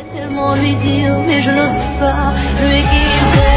Tellement lui dire, mais je n'ose pas lui quitter.